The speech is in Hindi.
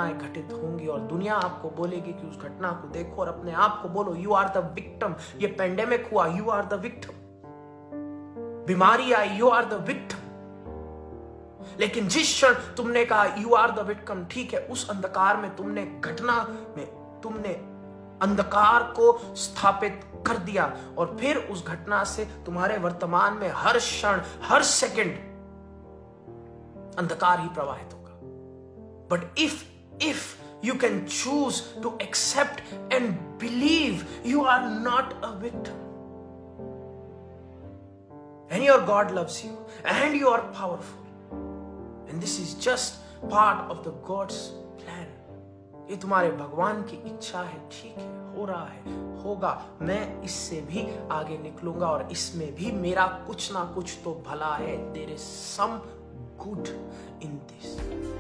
घटनाएं घटित होंगी और दुनिया आपको बोलेगी कि उस घटना को देखो और अपने आप को बोलो यू आर द विक्टिम। ये पेंडेमिक हुआ, यू आर द विक्टिम। बीमारी आई, यू आर द विक्टिम। लेकिन जिस क्षण तुमने कहा यू आर द विक्टिम, ठीक है, उस अंधकार में तुमने तुमने अंधकार को स्थापित कर दिया और फिर उस घटना से तुम्हारे वर्तमान में हर क्षण हर सेकंड अंधकार ही प्रवाहित होगा। But if you can choose to accept and believe, you are not a victim, and your God loves you and you are powerful, and this is just part of the God's plan. ये तुम्हारे भगवान की इच्छा है, ठीक है, हो रहा है, होगा। मैं इससे भी आगे निकलूंगा और इसमें भी मेरा कुछ ना कुछ तो भला है। There is some good in this.